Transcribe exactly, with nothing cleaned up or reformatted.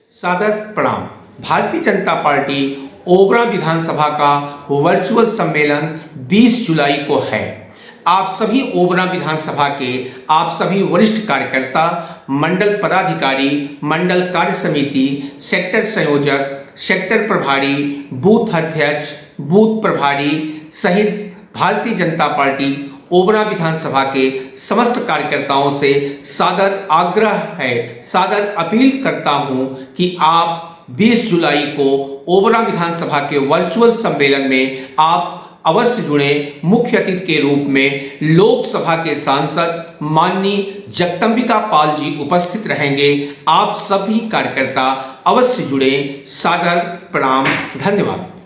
सादर प्रणाम। भारतीय जनता पार्टी ओबरा विधानसभा का वर्चुअल सम्मेलन बीस जुलाई को है। आप सभी ओबरा विधानसभा के आप सभी वरिष्ठ कार्यकर्ता, मंडल पदाधिकारी, मंडल कार्य समिति, सेक्टर संयोजक, सेक्टर प्रभारी, बूथ अध्यक्ष, बूथ प्रभारी सहित भारतीय जनता पार्टी ओबरा विधानसभा के समस्त कार्यकर्ताओं से सादर आग्रह है, सादर अपील करता हूं कि आप बीस जुलाई को ओबरा विधानसभा के वर्चुअल सम्मेलन में आप अवश्य जुड़ें। मुख्य अतिथि के रूप में लोकसभा के सांसद माननीय जगदंबिका पाल जी उपस्थित रहेंगे। आप सभी कार्यकर्ता अवश्य जुड़ें। सादर प्रणाम, धन्यवाद।